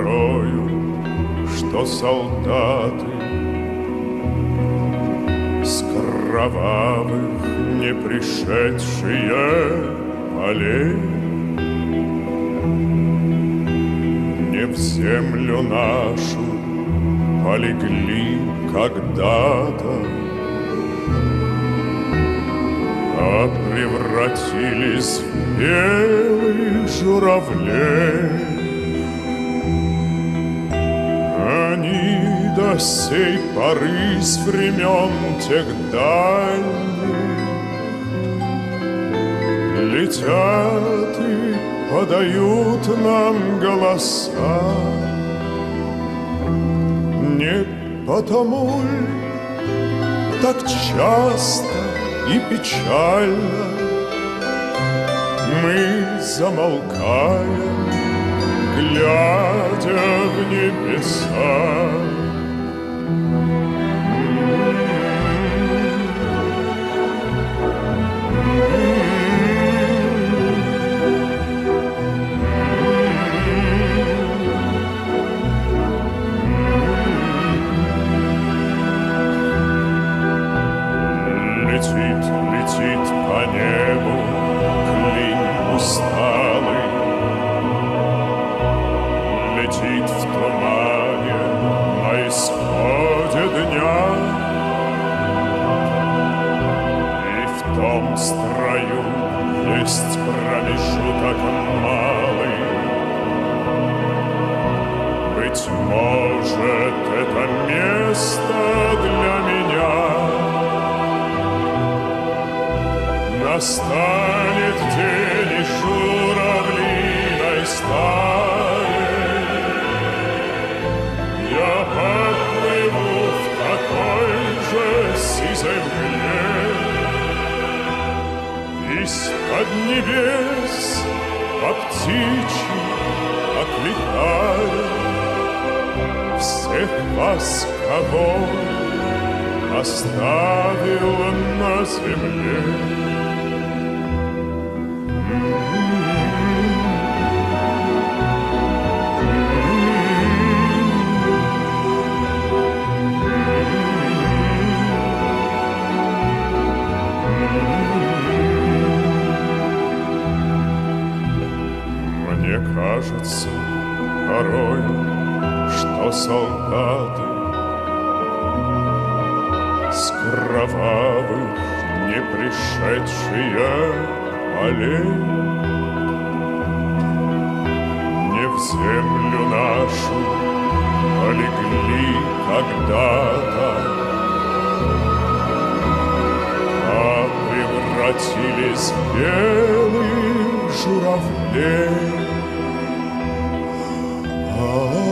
порою, что солдаты с кровавых не пришедшие полей не в землю нашу полегли когда-то, а превратились в белых журавлей. Они до сей поры с времен тех дальних летят и подают нам голоса. Не потому ли так часто и печально мы замолкаем, глядя в небеса? Летит по небу клин усталый, летит в тумане на исходе дня, и в том строю есть промежуток малый. Быть может, это место для меня. Настанет день и журавлиной стаей я поплыву в такой же сизой мгле. Из-под небес по птичьи окликаю всех вас, кого оставил на земле. Мне кажется порой, что солдаты с кровавых не пришедшие полей не в землю нашу полегли когда-то, а превратились в белых журавлей.